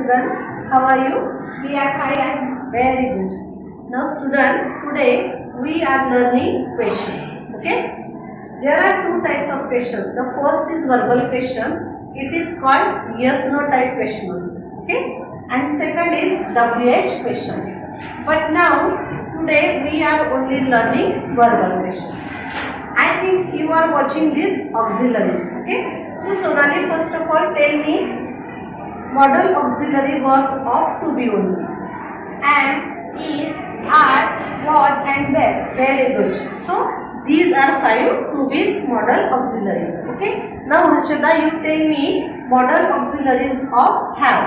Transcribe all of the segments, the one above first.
student. How are you? We are fine. Very good. Now student, today we are learning questions. Okay? There are two types of questions. The first is verbal question. It is called yes no type questions. Okay? And second is WH question. But now today we are only learning verbal questions. I think you are watching this auxiliaries. Okay? So Sonali, first of all tell me model auxiliary verbs of to be only. Am, is, are, was and were. Very good. So these are 5 to be model auxiliaries. Okay. Now Harshada, you tell me model auxiliaries of have.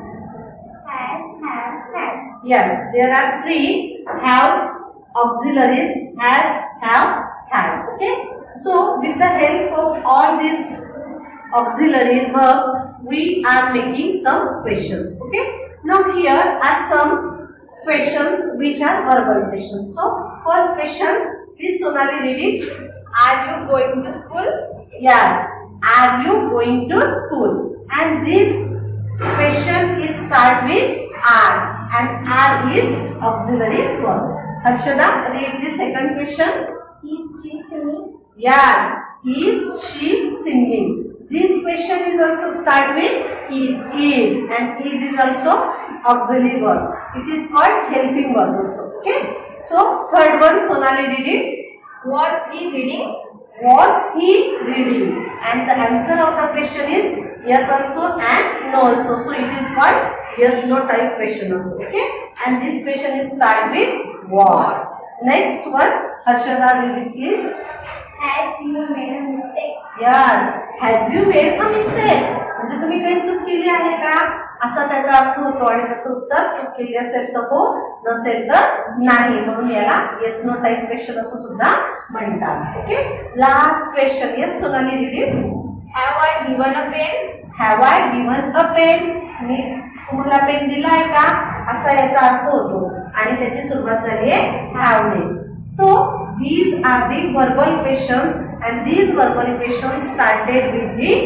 Has, have, had. Yes, there are 3 haves auxiliaries: has, have, had. Okay. So with the help of all these auxiliary verbs, we are making some questions. Okay. Now here are some questions which are verbal questions. So first questions, please Sonali read it. Are you going to school? Yes. Are you going to school? And this question is start with are, and are is auxiliary verb. Harshada, read the second question. Is she singing? Yes. Is she singing? This question is also start with is, and is also auxiliary verb. It is called helping verb also. Okay. So third one, Sonali read it. Was he reading? Was he reading? And the answer of the question is yes also and no also. So it is called yes no type question also. Okay. And this question is start with was. Next one, Harshada read it please. Has you made a mistake? Yes. Has you made a mistake? म्हणजे तुम्ही काही चूक केली आहे का असा त्याचा अर्थ होतो आणि त्याचं उत्तर चूक केली असेल तर हो, नसेल तर नाही. म्हणून याला येस नो टाइप क्वेश्चन असं सुद्धा म्हणतात. Okay. Last question. Yes Sonali read it. Have I given a pen? Have I given a pen? मी तुम्हाला पेन दिला आहे का असा याचा अर्थ होतो आणि त्याची सुरुवात झाली आहे have ने. So these are the verbal questions, and these verbal questions started with the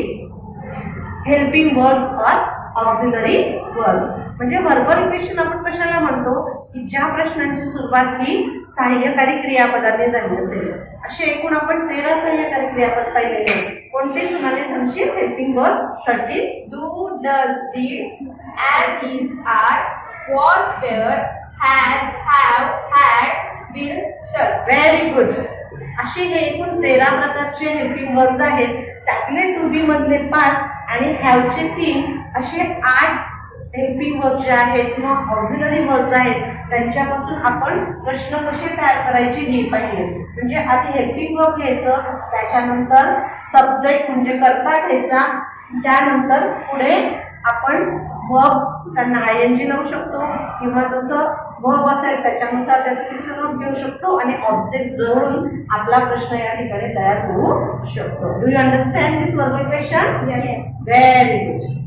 helping verbs or auxiliary verbs. म्हणजे verbal question आपण कशाला म्हणतो की ज्या प्रश्नांची सुरुवात ही सहाय्यकारी क्रियापदाने झाली असेल. असे एकूण आपण 13 सहाय्यकारी क्रियापद पाहिलेले आहेत. कोणते सोनाली सांगशील? Helping verbs 13. Do, does, did, am, is, are, was, were, has, have, had, will, shall. Very good. असे हे एकूण 13 प्रकारचे हेल्पिंग वर्ब्स आहेत. त्यातले टू बी मधले 5 आणि हॅव चे 3 असे 8 हेल्पिंग वर्ब्स जे आहेत किंवा ऑक्झिलरी वर्ब्स आहेत त्यांच्यापासून आपण प्रश्न कसे तयार करायचे हे पाहिले. म्हणजे आधी हेल्पिंग वर्ब घ्यायचं, त्याच्यानंतर सब्जेक्ट म्हणजे कर्ता घ्यायचा, त्यानंतर पुढे आपण वर्ब्स त्यांना आयएनजी लावू शकतो किंवा जसं वर्ब असेल त्याच्यानुसार त्याचं तिसरं रूप घेऊ शकतो आणि ऑब्जेक्ट जोडून आपला प्रश्न या ठिकाणी तयार होऊ शकतो. Do you understand this verbal question? Yes. Very good.